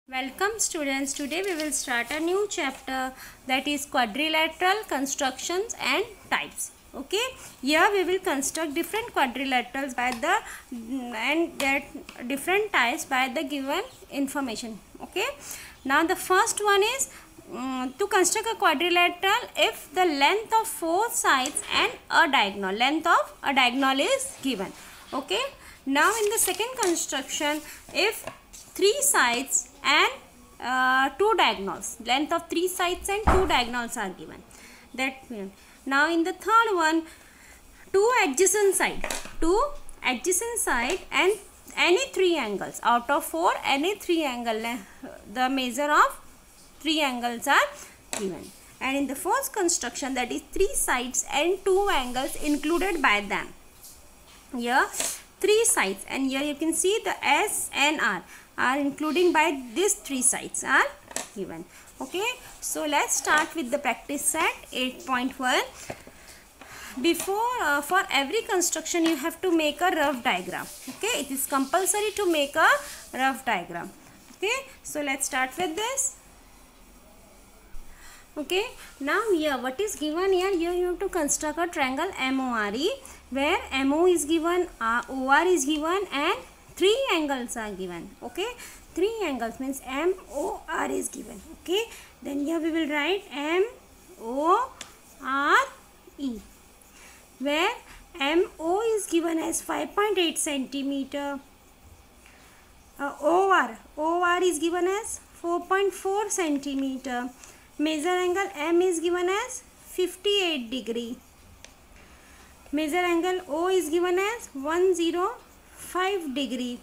Welcome students, today we will start a new chapter, that is quadrilateral constructions and types. Okay, here we will construct different quadrilaterals by the and their different types by the given information. Okay, now the first one is to construct a quadrilateral if the length of four sides and a diagonal is given. Okay, now in the second construction, if three sides and two diagonals, length of three sides and two diagonals are given. That means now in the third one, two adjacent side and any three angles out of four, any three angle, the measure of three angles are given. And in the fourth construction, that is three sides and two angles included by them. Here three sides, and here you can see the S and R are including by these three sides are given. Okay, so let's start with the practice set 8.1. Before for every construction you have to make a rough diagram. Okay, it is compulsory to make a rough diagram. Okay, so let's start with this. Okay, now here what is given here? Here you have to construct a triangle MORE, where MO is given, OR is given, and three angles are given. Okay, three angles means MOR is given. Okay, then here we will write MORE, where MO is given as 5.8 centimeter. OR is given as 4.4 centimeter. Measure angle M is given as 58 degree. Measure angle O is given as 105 degree.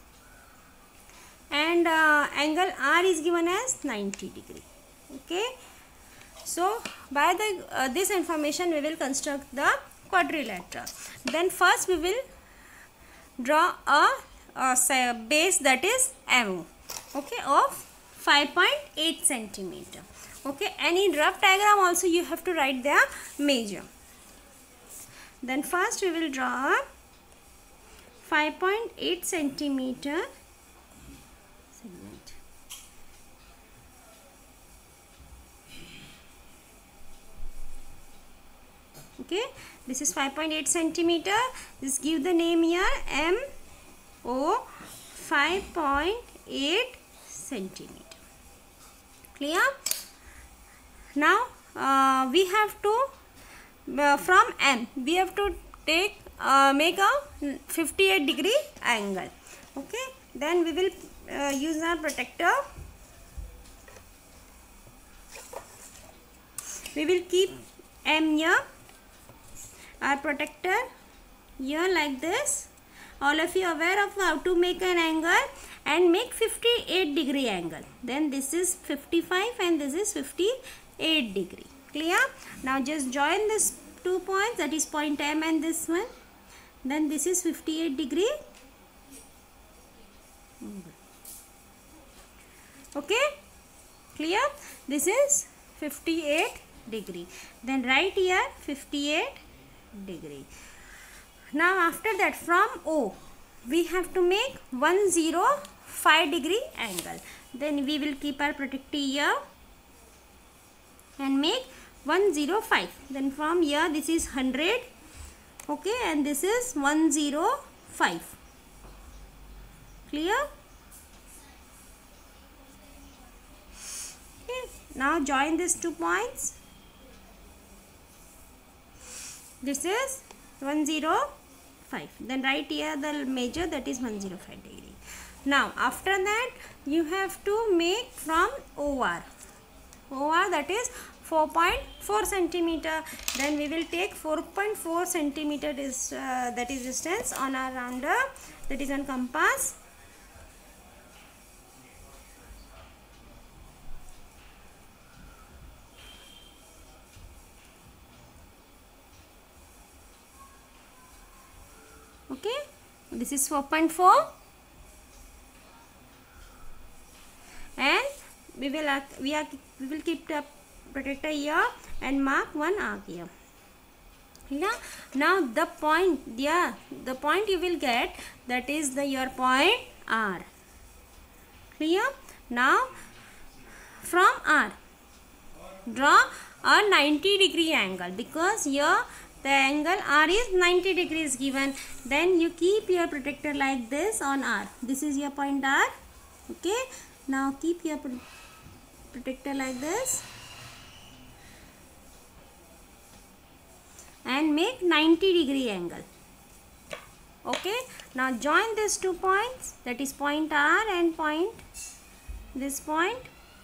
And angle R is given as 90 degree. Okay. So by the this information we will construct the quadrilateral. Then first we will draw a base, that is MO. Okay, of 5.8 centimeter. Okay, and in rough diagram also you have to write the measure. Then first we will draw a 5.8 centimeter segment. Okay, this is 5.8 centimeter. Just give the name here MO 5.8 centimeter. Clear? Now we have to from M we have to take make a 58 degree angle. Okay, then we will use our protractor. We will keep M here, our protractor here like this. All of you aware of how to make an angle and make 58 degree angle. Then this is 55 and this is 58 degree. Clear? Now just join this 2 points, that is point M and this one. Then this is 58 degree. Okay? Clear? This is 58 degree. Then write here 58 degree. Now after that, from O we have to make 105 degree angle. Then we will keep our protractor here and make 105. Then from here this is 100. Okay, and this is 105. Clear? Okay, now join these 2 points. This is 105. Then write here the measure, that is 105 degree. Now after that you have to make from OR, that is 4.4 centimeter. Then we will take 4.4 centimeter that is distance on our rounder, that is on compass. Okay, this is 4.4, and we will keep the protractor here and mark one arc here. Now the point you will get, that is your point R. Clear? Now from R, draw a 90-degree angle, because here the angle R is 90 degrees given. Then you keep your protractor like this on R. This is your point R. Okay. Now keep your protractor like this and make 90-degree angle. Okay. Now join these 2 points, that is point R and this point.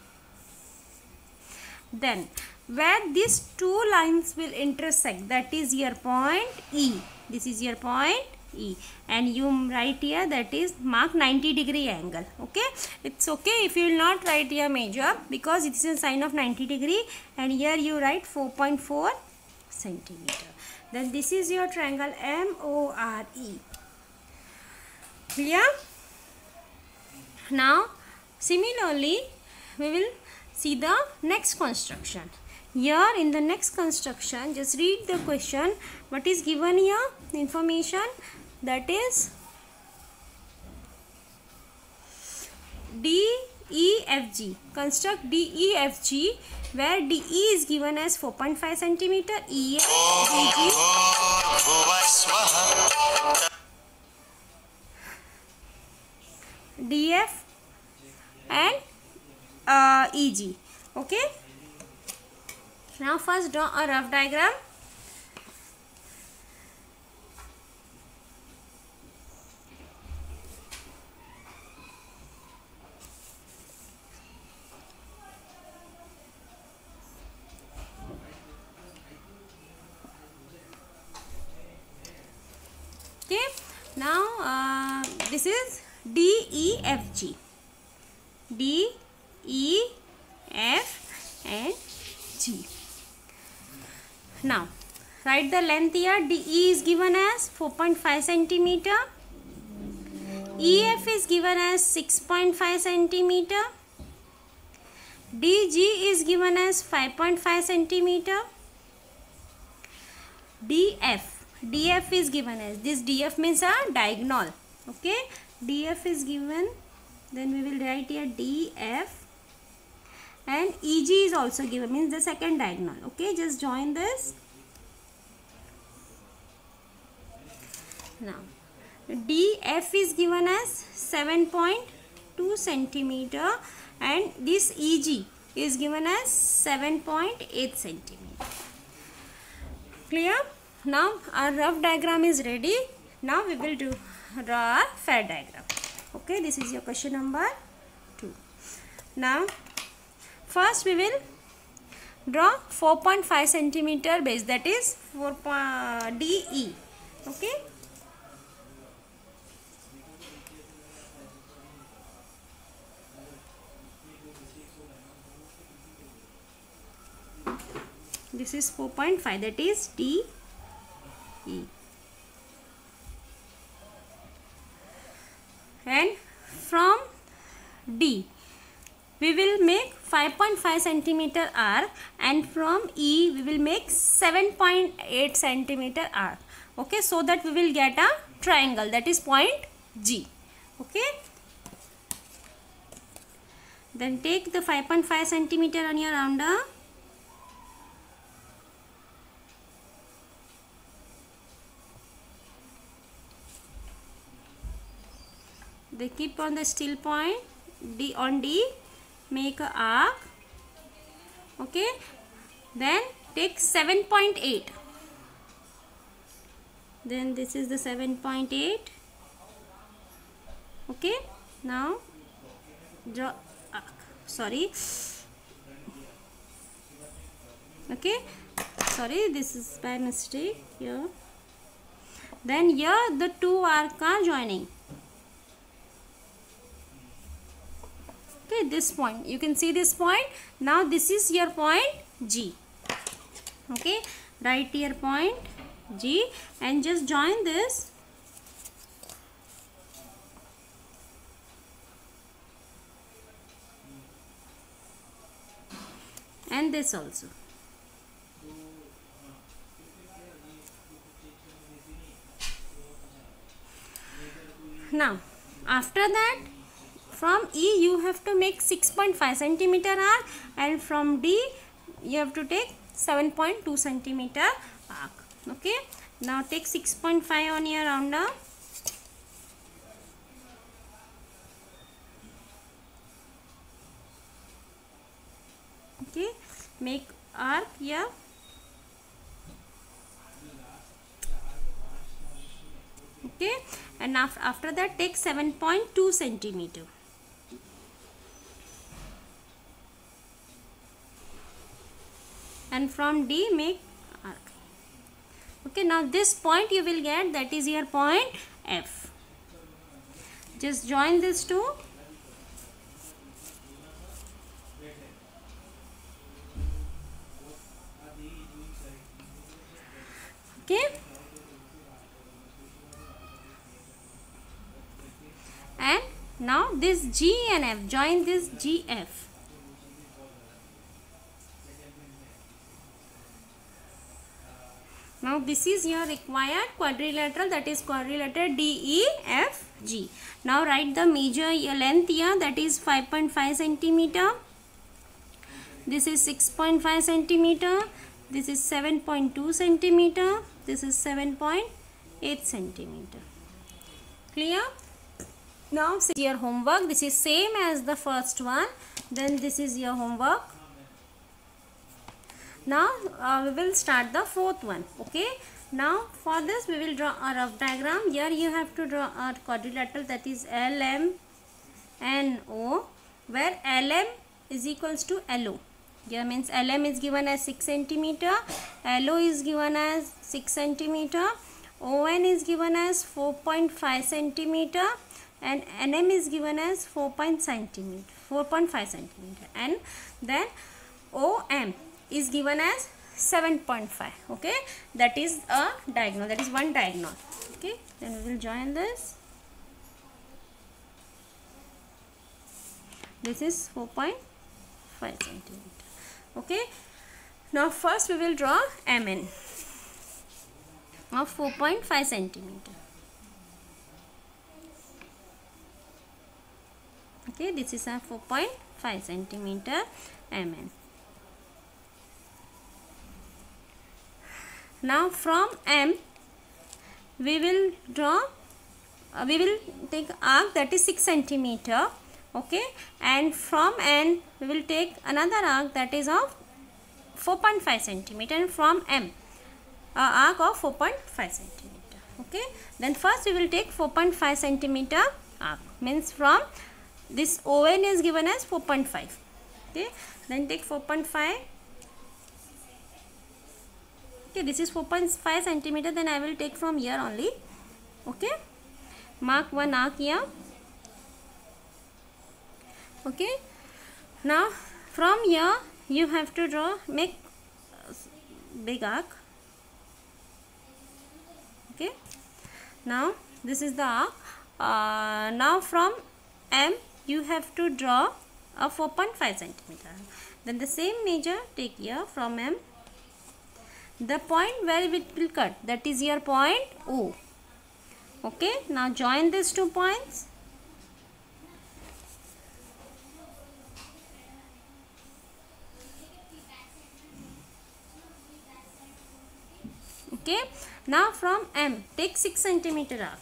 Then where these 2 lines will intersect, that is your point E. This is your point E, and you write here, that is mark 90-degree angle. Okay. It's okay if you will not write here major, because it is a sign of 90-degree, and here you write 4.4 centimeter. Then this is your triangle MORE. Clear? Now similarly we will see the next construction. Here in the next construction, just read the question. What is given here? Information, that is DEFG. Construct DEFG, where DE is given as 4.5 cm, EF, DF and EG. Okay. Now first draw a rough diagram. Okay. Now this is DEFG. D, E, F and G. Now write the length here. DE is given as 4.5 centimeter. EF is given as 6.5 centimeter. DG is given as 5.5 centimeter. DF is given as, this DF means a diagonal. Okay. DF is given, then we will write here DF, and EG is also given, means the second diagonal. Okay, just join this. Now DF is given as 7.2 centimeter, and this EG is given as 7.8 centimeter. Clear? Now our rough diagram is ready. Now we will draw a fair diagram. Okay, this is your question number 2. Now first we will draw 4.5 centimeter base, that is DE. Okay. This is 4.5, that is DE. And from D we will make 5.5 centimeter arc, and from E we will make 7.8 centimeter arc. Okay, so that we will get a triangle, that is point G. Okay. Then take the 5.5 centimeter on your rounder. They keep on the still point D on D, make a arc. Okay. Then take 7.8. Then this is the 7.8. Okay. Now draw arc. Sorry. Okay. Sorry, this is by mistake here. Then here the two arcs are joining. Okay, this point, you can see this point. Now this is your point G. Okay, write here point G and just join this. And this also. Now after that from E you have to make 6.5 centimeter arc, and from D you have to take 7.2 centimeter arc. Okay, now take 6.5 on your rounder. Okay, make arc here. Okay, and after that take 7.2 centimeter. And from D make arc. Okay, now this point you will get, that is your point F. Just join these two. Okay, and now this G and F, join this GF. Now this is your required quadrilateral, that is quadrilateral DEFG. Now write the major length here, that is 5.5 centimeter. This is 6.5 centimeter. This is 7.2 centimeter. This is 7.8 centimeter. Clear? Now see your homework. This is same as the first one. Then this is your homework. Now we will start the fourth one. Okay, now for this we will draw a rough diagram. Here you have to draw a quadrilateral, that is LMNO, where LM is equals to LO. Here means LM is given as 6 centimeter, LO is given as 6 centimeter, ON is given as 4.5 centimeter, and NM is given as 4.5 centimeter, and then OM is given as 7.5. Okay, that is a diagonal, that is one diagonal. Okay, then we will join this. This is 4.5 centimeter. Okay, now first we will draw MN of 4.5 centimeter. Okay, this is a 4.5 centimeter MN. Now from M we will draw, we will take arc, that is 6 centimeter. Okay, and from N we will take another arc, that is of 4.5 centimeter, and from M arc of 4.5 centimeter. Okay, then first we will take 4.5 centimeter arc, means from this ON is given as 4.5. Okay, then take 4.5. Okay, this is 4.5 centimeter, then I will take from here only. Okay, mark one arc here. Okay, now from here you have to draw, make big arc. Okay, now this is the arc. Now from M you have to draw a 4.5 centimeter. Then the same measure take here from M. The point where it will cut, that is your point O. Okay, now join these 2 points. Okay, now from M take 6 centimeter arc.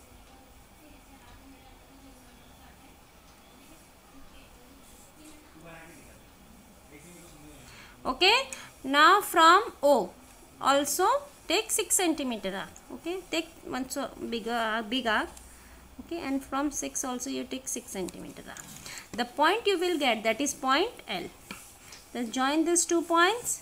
Okay, now from O also take 6 centimeter arc. Okay, take one so big arc. Okay, and from 6 also you take 6 centimeter arc. The point you will get, that is point L. Then join these 2 points.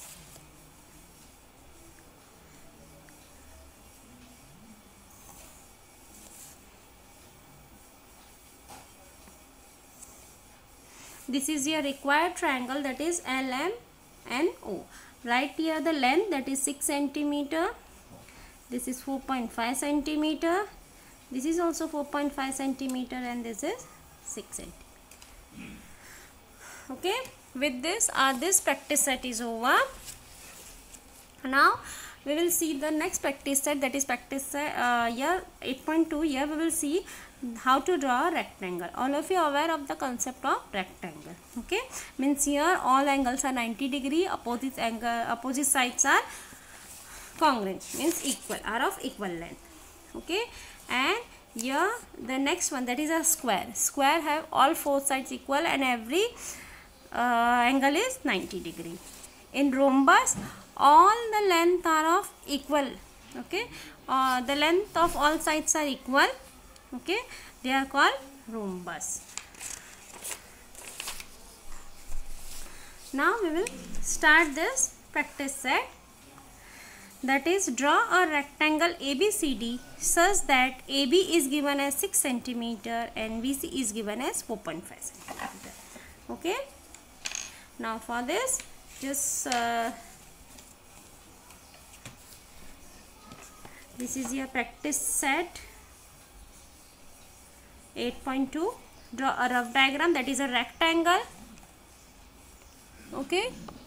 This is your required triangle, that is LMNO. Write here the length, that is 6 centimeter. This is 4.5 centimeter. This is also 4.5 centimeter, and this is 6 centimeter. Okay, with this this practice set is over. Now we will see the next practice set, that is practice set here 8.2. Here we will see how to draw a rectangle. All of you are aware of the concept of rectangle. Okay, means here all angles are 90 degree, opposite sides are congruent, means equal, are of equal length. Okay, and here the next one, that is a square. Square have all four sides equal and every angle is 90 degree. In rhombus, all the length are of equal. Okay, the length of all sides are equal. Okay, they are called rhombus. Now we will start this practice set, that is draw a rectangle ABCD such that AB is given as 6 cm and BC is given as 4.5 cm. Okay, now for this, just this is your practice set 8.2. Draw a rough diagram, that is a rectangle. Okay,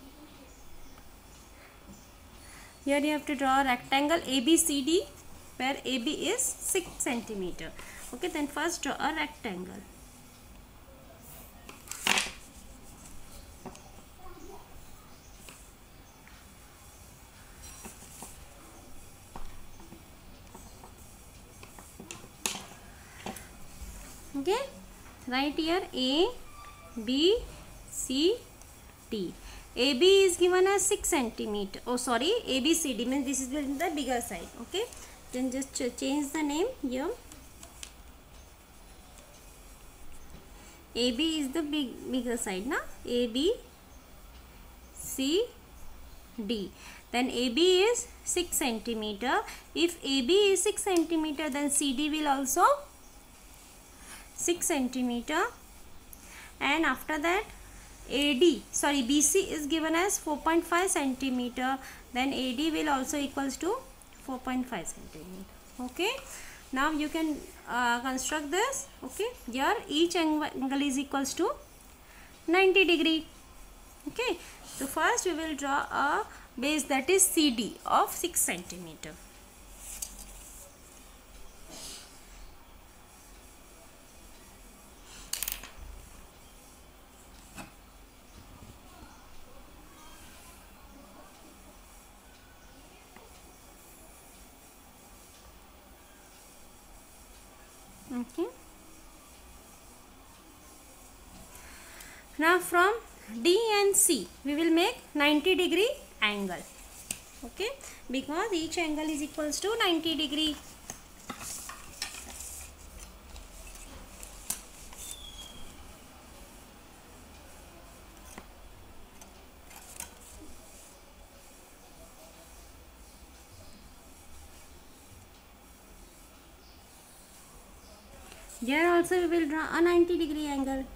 here you have to draw a rectangle ABCD where AB is 6 cm. Okay, then first draw a rectangle. Okay, right here A, B, C, D. AB is given as 6 cm. Oh sorry, ABCD means this is the bigger side. Okay, then just change the name here. AB is the bigger side, na? AB, C, D. Then AB is 6 cm. If AB is 6 cm, then CD will also 6 cm. And after that, BC is given as 4.5 cm. Then AD will also equals to 4.5 cm. Okay, now you can construct this. Okay, here each angle is equals to 90 degree. Okay, so first we will draw a base, that is CD of 6 cm. Okay, now from D and C we will make 90 degree angle. Okay, because each angle is equals to 90 degree. Here also we will draw a 90 degree angle.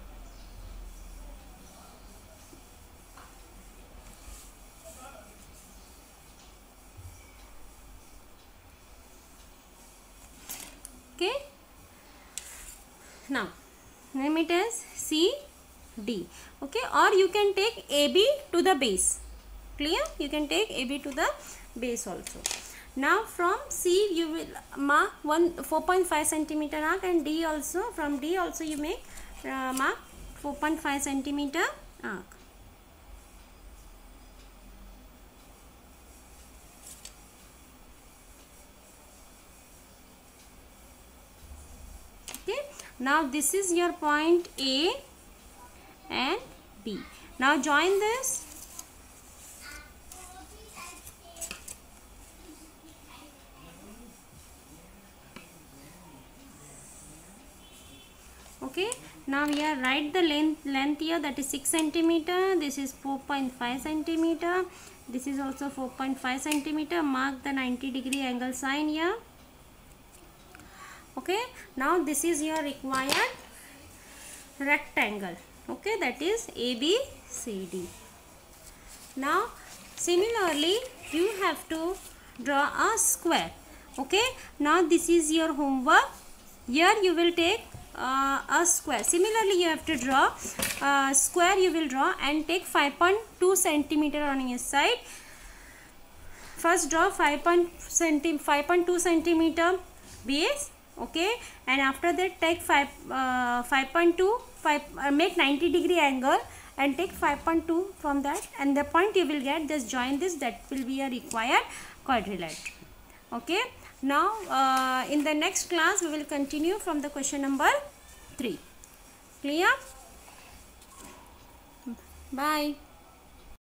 Okay, now name it as CD. Okay, or you can take AB to the base. Clear? You can take AB to the base also. Now from C you will mark 4.5 cm arc, and D also, from D also you make mark 4.5 cm arc. Okay, now this is your point A and B. Now join this. Okay, now here write the length here, that is 6 cm. This is 4.5 cm. This is also 4.5 cm. Mark the 90 degree angle sign here. Okay, now this is your required rectangle. Okay, that is ABCD. Now similarly you have to draw a square. Okay, now this is your homework. Here you will take a square. Similarly you have to draw a square. You will draw and take 5.2 cm on your side. First draw 5.2 cm base. Okay, and after that take 5.2 make 90-degree angle and take 5.2 from that, and the point you will get, just join this, that will be a required quadrilateral. Okay, now in the next class we will continue from the question number 3. Clear? Bye.